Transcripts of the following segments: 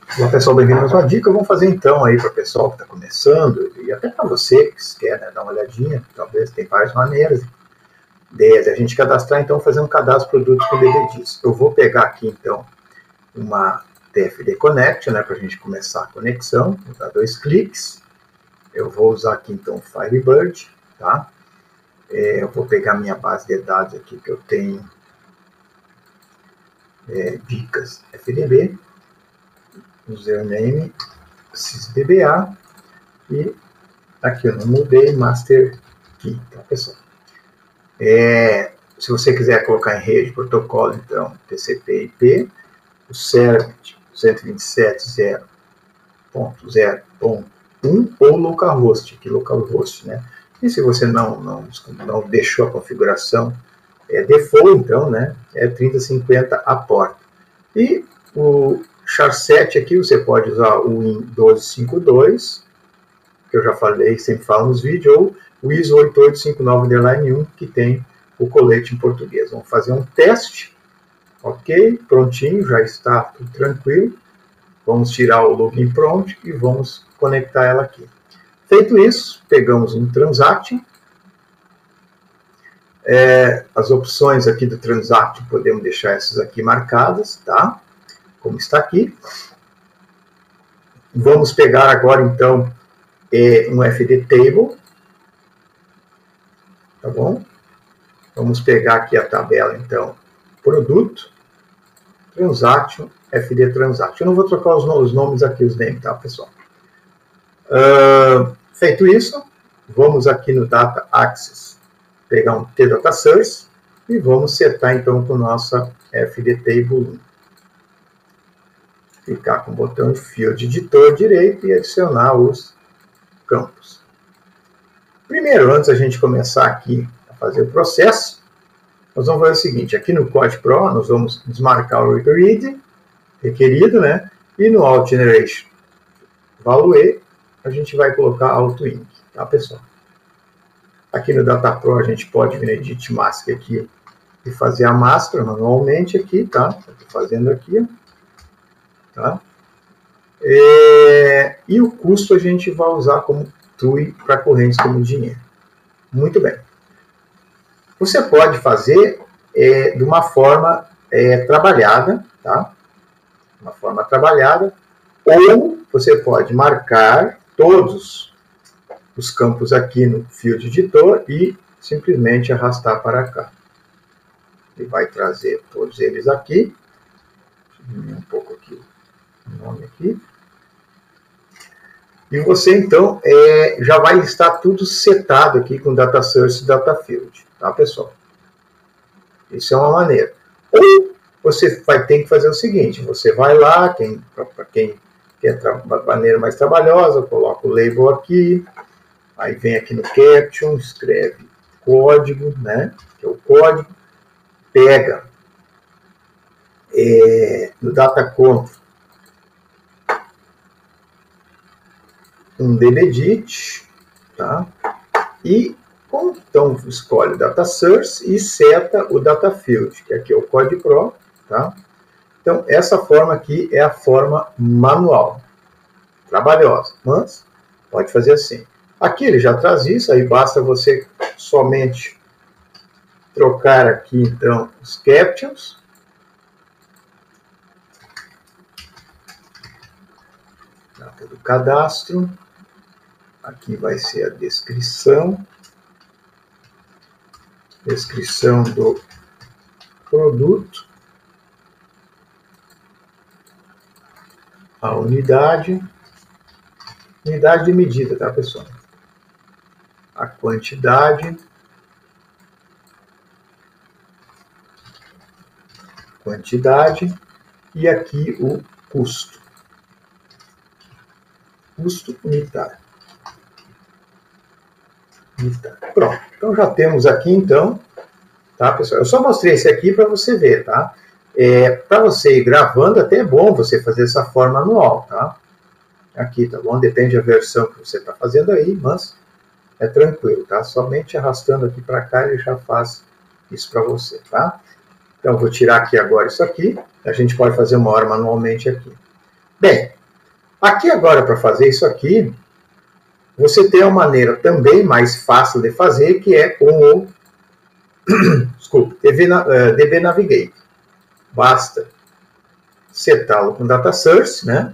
Olá pessoal, bem-vindo a mais uma dica. Vamos fazer então aí para o pessoal que está começando e até para você que quer, né, dar uma olhadinha, talvez tem várias maneiras de a gente cadastrar, então fazer um cadastro de produtos com DDDs. Eu vou pegar aqui então uma TFD Connect, né, para a gente começar a conexão, vou dar 2 cliques, eu vou usar aqui então o Firebird, tá? Eu vou pegar minha base de dados aqui que eu tenho, dicas FDB, username sysdba e aqui eu não mudei, master key, tá pessoal? Se você quiser colocar em rede, protocolo, então TCP/IP, o CERT 127.0.0.1 ou localhost, aqui localhost, né? E se você não deixou a configuração default, então, né, é 3050 a porta. E o char7 aqui, você pode usar o Win1252, que eu já falei, sempre falo nos vídeos, ou o ISO 8859-1, que tem o colete em português. Vamos fazer um teste, ok? Prontinho, já está tudo tranquilo. Vamos tirar o login prompt e vamos conectar ela aqui. Feito isso, pegamos um Transact. As opções aqui do Transact, podemos deixar essas aqui marcadas, tá? Como está aqui. Vamos pegar agora, então, um FD Table, tá bom? Vamos pegar aqui a tabela, então, produto, Transaction, FD Transaction. Eu não vou trocar os nomes aqui, os names, tá, pessoal? Feito isso, vamos aqui no Data Access, pegar um T-Data Source e vamos setar, então, com nossa FD Table 1. Clicar com o botão de Field Editor direito e adicionar os campos. Primeiro, antes da gente começar aqui a fazer o processo, nós vamos fazer o seguinte, aqui no Code Pro, nós vamos desmarcar o read requerido, né? E no Auto Generation Value, a gente vai colocar Auto Inc, tá, pessoal? Aqui no Data Pro, a gente pode vir no Edit Mask aqui e fazer a máscara manualmente aqui, tá? Estou fazendo aqui, tá? E o custo a gente vai usar como TUI para correntes como dinheiro. Muito bem. Você pode fazer de uma forma trabalhada, tá? Uma forma trabalhada, ou você pode marcar todos os campos aqui no Field Editor e simplesmente arrastar para cá. Ele vai trazer todos eles aqui. Deixa eu diminuir um pouco aqui o nome aqui. E você, então, já vai estar tudo setado aqui com Data Source e Data Field, tá, pessoal? Isso é uma maneira. Ou você vai ter que fazer o seguinte, você vai lá, para quem quer uma maneira mais trabalhosa, coloca o label aqui, aí vem aqui no Caption, escreve código, né, que é o código, pega no DataConf um DBDIT, tá? E então escolhe o Data Source e seta o Data Field, que aqui é o Code Pro, tá? Então essa forma aqui é a forma manual, trabalhosa, mas pode fazer assim. Aqui ele já traz isso, aí basta você somente trocar aqui então os captions. Data do cadastro. Aqui vai ser a descrição do produto, a unidade de medida, tá, pessoal? A quantidade, e aqui o custo unitário. Pronto, então já temos aqui, então, tá, pessoal? Eu só mostrei esse aqui para você ver, tá? Para você ir gravando, até é bom você fazer essa forma manual, tá? Aqui, tá bom? Depende da versão que você está fazendo aí, mas é tranquilo, tá? Somente arrastando aqui para cá, ele já faz isso para você, tá? Então, vou tirar aqui agora isso aqui. A gente pode fazer uma hora manualmente aqui. Bem, aqui agora para fazer isso aqui, você tem uma maneira também mais fácil de fazer, que é com o DB Navigate. Basta setá-lo com Data Source, né?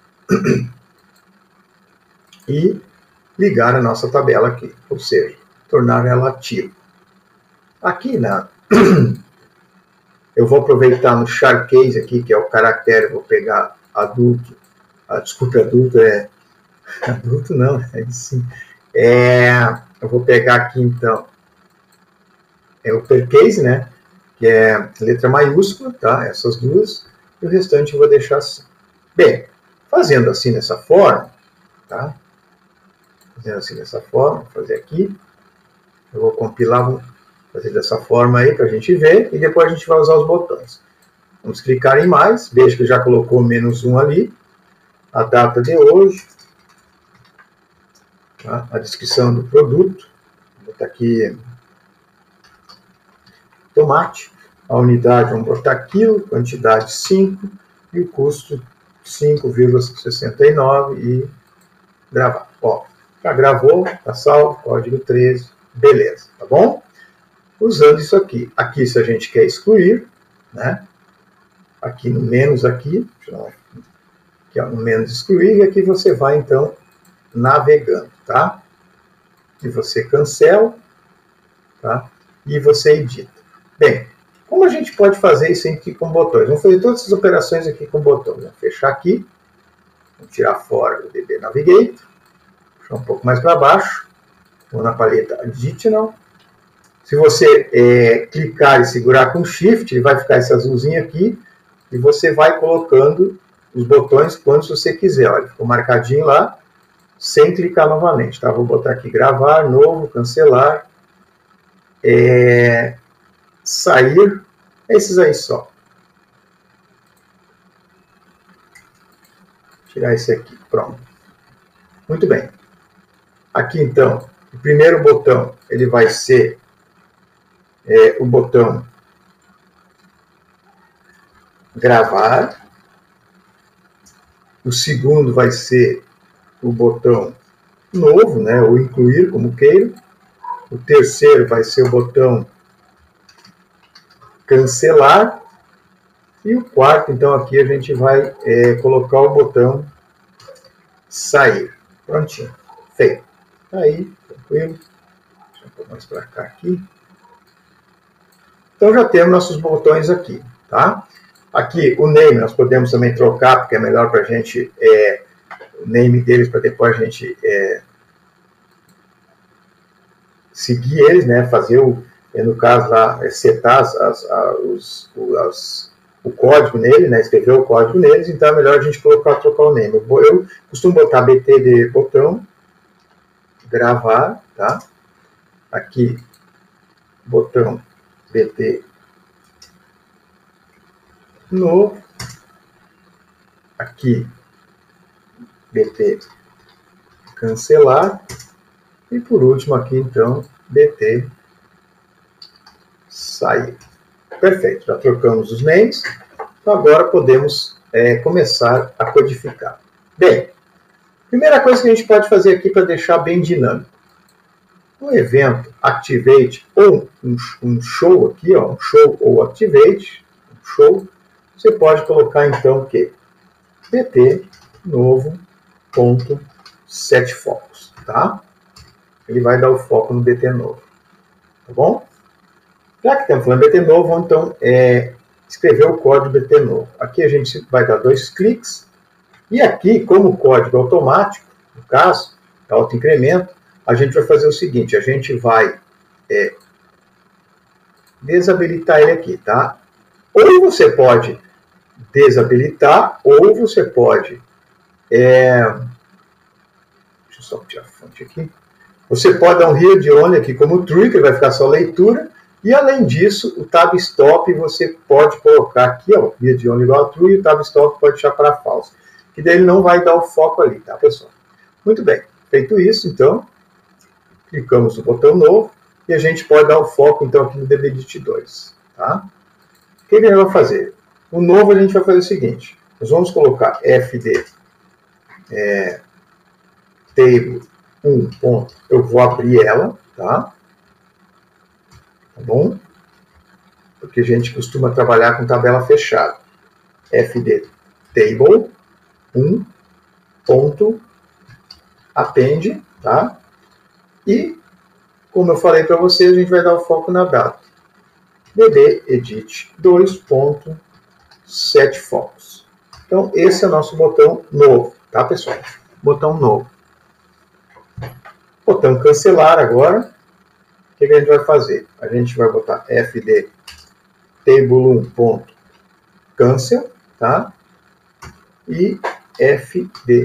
E ligar a nossa tabela aqui, ou seja, tornar ela ativa. Aqui eu vou aproveitar no char case aqui, que é o caractere, vou pegar adulto, desculpe, adulto não, sim. Eu vou pegar aqui então, o uppercase, né, que é letra maiúscula, tá, essas duas, e o restante eu vou deixar assim. Bem, fazendo assim dessa forma, tá, fazendo assim dessa forma, vou fazer aqui, eu vou compilar, vou fazer dessa forma aí para a gente ver, e depois a gente vai usar os botões. Vamos clicar em mais, veja que já colocou -1 ali, a data de hoje, tá? A descrição do produto, vou botar aqui tomate, a unidade vamos botar quilo, quantidade 5 e o custo 5,69 e gravar. Ó, já gravou, tá salvo, código 13, beleza, tá bom? Usando isso aqui. Aqui se a gente quer excluir, né? Aqui no menos aqui, que é no menos excluir, e aqui você vai então navegando, tá? E você cancela, tá? E você edita. Bem, como a gente pode fazer isso aqui com botões? Vamos fazer todas essas operações aqui com botões. Vamos fechar aqui, vamos tirar fora o DB Navigate, puxar um pouco mais para baixo, vou na paleta Additional. Se você clicar e segurar com Shift, ele vai ficar esse azulzinho aqui, e você vai colocando os botões quando você quiser. Olha, ficou marcadinho lá, sem clicar novamente. Tá? Vou botar aqui gravar, novo, cancelar, sair, esses aí só. Tirar esse aqui, pronto. Muito bem. Aqui então, o primeiro botão, ele vai ser o botão gravar. O segundo vai ser o botão novo, né, ou incluir, como queira. O terceiro vai ser o botão cancelar. E o quarto, então, aqui a gente vai colocar o botão sair. Prontinho. Feito. Aí, tranquilo. Deixa eu pôr mais para cá aqui. Então já temos nossos botões aqui, tá? Aqui o name nós podemos também trocar, porque é melhor para a gente, o name deles, para depois a gente seguir eles, né? Fazer, no caso lá, setar o código nele, né? Escrever o código neles, então é melhor a gente trocar o name. Eu costumo botar BT de botão, gravar, tá? Aqui, botão BT novo, aqui BT cancelar e por último aqui então BT sair. Perfeito, já trocamos os names, então agora podemos começar a codificar. Bem, primeira coisa que a gente pode fazer aqui para deixar bem dinâmico, um evento activate ou um show aqui, ó, um show ou activate, um show, você pode colocar então o que? BT novo ponto set focus, tá? Ele vai dar o foco no BT novo, tá bom? Já que estamos falando BT novo, vamos então escrever o código BT novo. Aqui a gente vai dar 2 cliques e aqui, como o código é automático, no caso, é auto-incremento, a gente vai fazer o seguinte, a gente vai desabilitar ele aqui, tá? Ou você pode desabilitar, ou você pode... deixa eu só tirar a fonte aqui. Você pode dar um read only aqui como true, que vai ficar só leitura, e além disso, o tab stop você pode colocar aqui, ó, read only igual a true, e o tab stop pode deixar para false, que daí ele não vai dar o foco ali, tá, pessoal? Muito bem, feito isso, então, clicamos no botão novo, e a gente pode dar o foco, então, aqui no DBDIT2, tá? O que a gente vai fazer? O novo a gente vai fazer o seguinte, nós vamos colocar fd table 1 ponto, eu vou abrir ela, tá? Tá bom? Porque a gente costuma trabalhar com tabela fechada. fd table 1 ponto append, tá? E, como eu falei para vocês, a gente vai dar o foco na data. dd edit 2.set focos. Então, esse é o nosso botão novo, tá, pessoal? Botão novo. Botão cancelar agora. O que a gente vai fazer? A gente vai botar fd table1.cancel, tá? E fd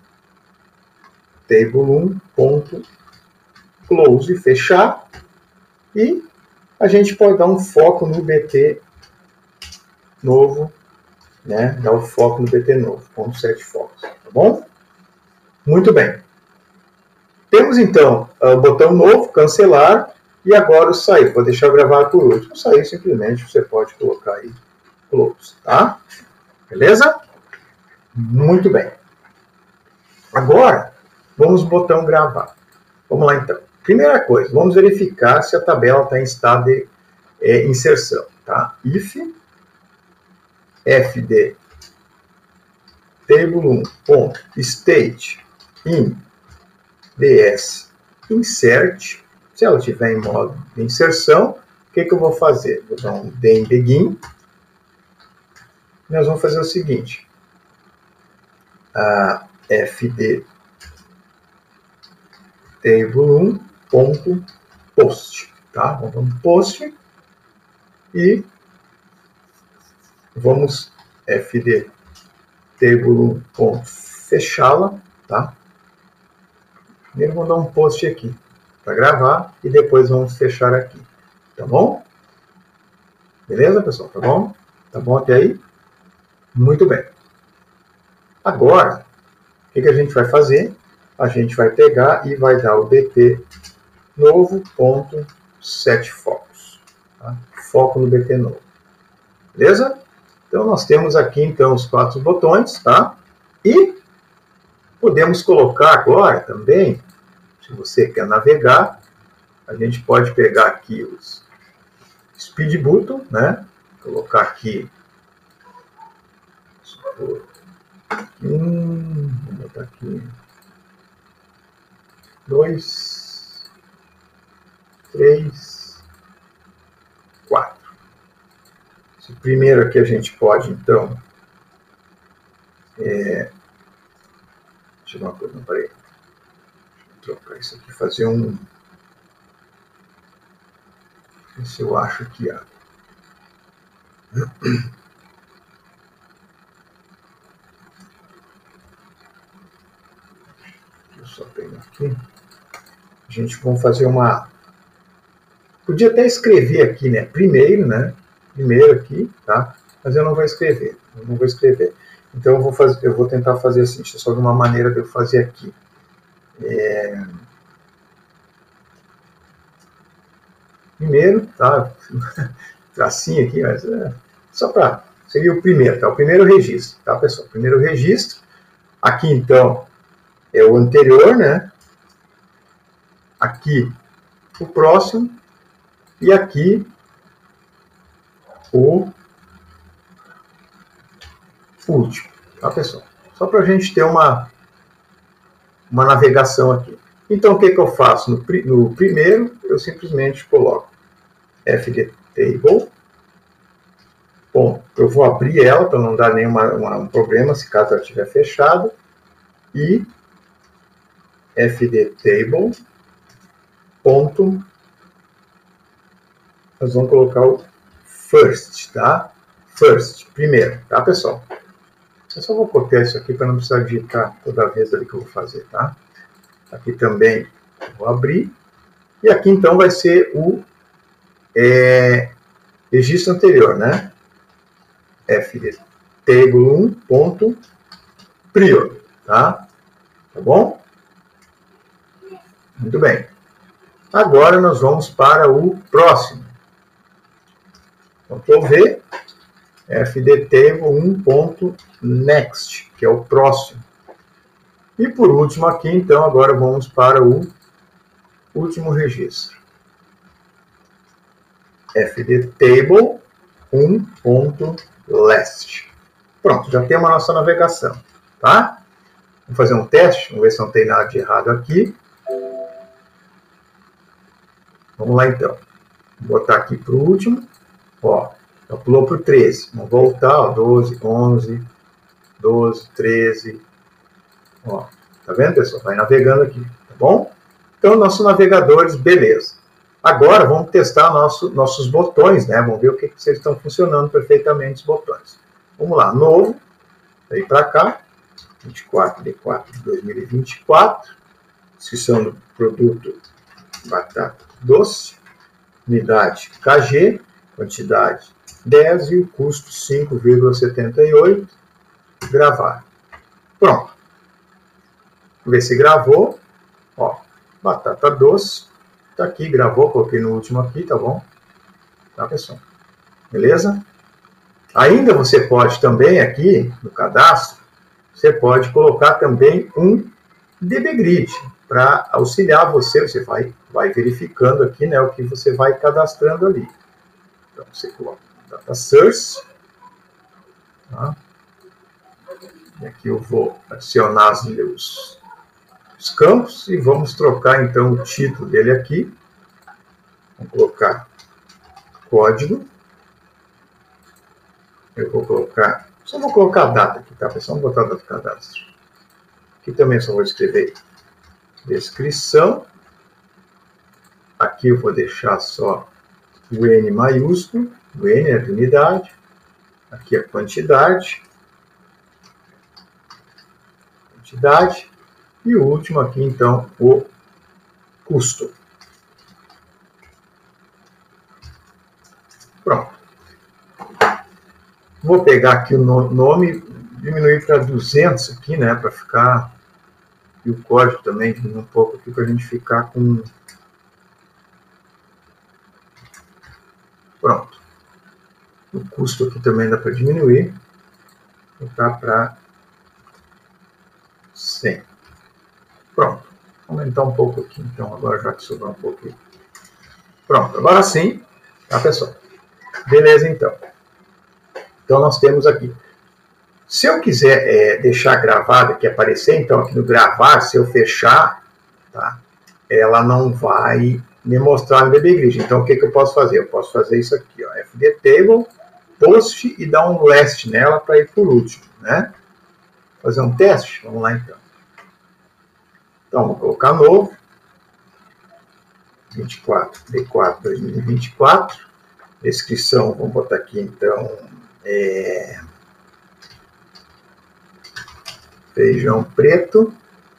table1.close, fechar. E a gente pode dar um foco no BT novo, né? Dar o foco no BT novo, ponto 7 focos, tá bom? Muito bem. Temos então o botão novo, cancelar, e agora o sair. Vou deixar gravado por último. O sair simplesmente você pode colocar aí close, tá? Beleza? Muito bem. Agora, vamos no botão gravar. Vamos lá então. Primeira coisa, vamos verificar se a tabela está em estado de inserção, tá? If fd table1.state in ds insert, se ela estiver em modo de inserção, o que eu vou fazer? Vou dar um d em begin. Nós vamos fazer o seguinte, fd table1.post, tá? Vamos post e vamos fd table1.fechá-la, tá? Primeiro vamos dar um post aqui para gravar e depois vamos fechar aqui, tá bom? Beleza, pessoal? Tá bom? Tá bom até aí? Muito bem. Agora, o que a gente vai fazer? A gente vai pegar e vai dar o BT novo ponto 7 focos, tá? Foco no BT novo. Beleza? Então nós temos aqui então os 4 botões, tá? E podemos colocar agora também, se você quer navegar, a gente pode pegar aqui os speed button, né? Colocar aqui, vou botar aqui 2, 3, 4. Esse primeiro aqui a gente pode, então, deixa eu ver uma coisa, não, peraí. Deixa eu trocar isso aqui, fazer um... Ver se eu acho aqui, ó. Deixa eu só pegar aqui. A gente vai fazer uma... Podia até escrever aqui, né? Primeiro, né? Primeiro aqui, tá? Mas eu não vou escrever. Eu não vou escrever. Então eu vou tentar fazer assim. Deixa eu só ver uma maneira de eu fazer aqui. Primeiro, tá? Tracinho aqui, mas só para... Seria o primeiro, tá? O primeiro registro, tá, pessoal? O primeiro registro. Aqui, então, é o anterior, né? Aqui, o próximo. E aqui, o último, tá, pessoal? Só para a gente ter uma navegação aqui. Então, o que eu faço? No primeiro, eu simplesmente coloco fd table. Bom, eu vou abrir ela para não dar nenhum problema se caso ela estiver fechada. E fd table. Ponto. Nós vamos colocar o first, tá? First, primeiro, tá, pessoal? Eu só vou copiar isso aqui para não precisar digitar toda vez ali que eu vou fazer, tá? Aqui também vou abrir. E aqui, então, vai ser o registro anterior, né? fd table1.prior, tá? Tá bom? Muito bem. Agora nós vamos para o próximo. Ctrl V, fdtable 1.next, que é o próximo. E por último aqui, então, agora vamos para o último registro. fdtable 1.last. Pronto, já temos a nossa navegação, tá? Vamos fazer um teste, vamos ver se não tem nada de errado aqui. Vamos lá, então. Vou botar aqui para o último. Ó, já pulou para o 13. Vamos voltar, ó, 12, 11, 12, 13. Ó, tá vendo, pessoal? Vai navegando aqui, tá bom? Então, nossos navegadores, beleza. Agora, vamos testar nossos botões, né? Vamos ver o que vocês estão funcionando perfeitamente, os botões. Vamos lá, novo. Daí para cá. 24/4 de 2024. Descrição do produto, batata doce. Unidade KG. Quantidade 10 e o custo 5,78. Gravar. Pronto. Vamos ver se gravou. Ó, batata doce. Tá aqui, gravou, coloquei no último aqui, tá bom? Tá, pessoal? Beleza? Ainda você pode também aqui, no cadastro, você pode colocar também um dbgrid para auxiliar você. Você vai verificando aqui, né, o que você vai cadastrando ali. Então, você coloca data source. Tá? E aqui eu vou adicionar os campos e vamos trocar então o título dele aqui. Vamos colocar código. Eu vou colocar, só vou colocar a data aqui, tá pessoal? Vamos botar a data do cadastro. Aqui também só vou escrever descrição. Aqui eu vou deixar só o N maiúsculo, o N é de unidade. Aqui a quantidade. E o último aqui, então, o custo. Pronto. Vou pegar aqui o nome, diminuir para 200 aqui, né, para ficar, e o código também, diminuir um pouco aqui, para a gente ficar com... Pronto. O custo aqui também dá para diminuir, vou botar para 100. Pronto. Vou aumentar um pouco aqui, então, agora já que sobrou um pouco aqui. Pronto, agora sim, tá, pessoal? Beleza, então. Então, nós temos aqui. Se eu quiser deixar gravado aqui, aparecer, então, aqui no gravar, se eu fechar, tá, ela não vai me mostrar no dbgrid. Então, o que eu posso fazer? Eu posso fazer isso aqui, ó, fdtable, post e dar um last nela para ir por último, né? Fazer um teste? Vamos lá, então. Então, vou colocar novo. 24/4/2024. Descrição, vamos botar aqui, então, feijão preto,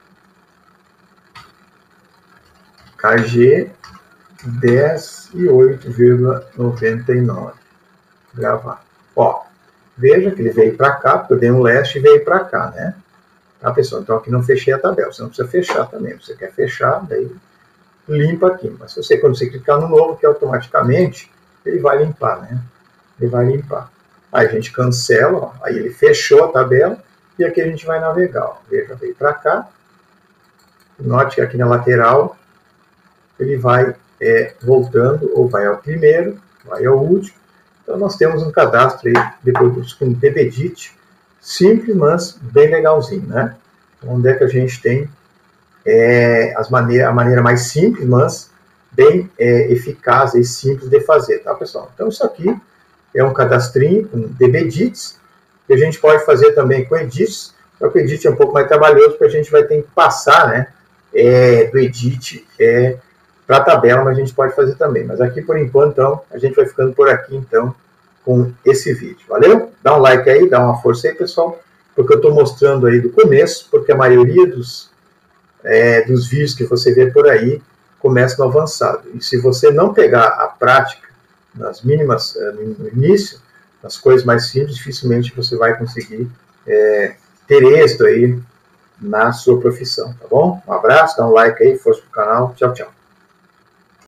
KG 10 e 8,99. Gravar. Ó, veja que ele veio para cá, porque eu dei um last e veio para cá, né? Tá, pessoal? Então aqui não fechei a tabela, você não precisa fechar também. Você quer fechar, daí limpa aqui. Mas se você, quando você clicar no novo, que automaticamente ele vai limpar, né? Ele vai limpar. Aí a gente cancela, ó, aí ele fechou a tabela e aqui a gente vai navegar. Ó. Veja, veio para cá. Note que aqui na lateral ele vai voltando, ou vai ao primeiro, vai ao último. Então nós temos um cadastro aí de produtos com dbgrid, simples, mas bem legalzinho, né? Onde é que a gente tem a maneira mais simples, mas bem eficaz e simples de fazer, tá, pessoal? Então isso aqui é um cadastrinho com dbgrids, que a gente pode fazer também com edits, só que o edit é um pouco mais trabalhoso, porque a gente vai ter que passar, né, do edit para a tabela, mas a gente pode fazer também. Mas aqui, por enquanto, então, a gente vai ficando por aqui, então, com esse vídeo. Valeu? Dá um like aí, dá uma força aí, pessoal, porque eu estou mostrando aí do começo, porque a maioria dos vídeos que você vê por aí começam no avançado. E se você não pegar a prática nas mínimas no início, nas coisas mais simples, dificilmente você vai conseguir ter êxito aí na sua profissão, tá bom? Um abraço, dá um like aí, força pro canal, tchau, tchau.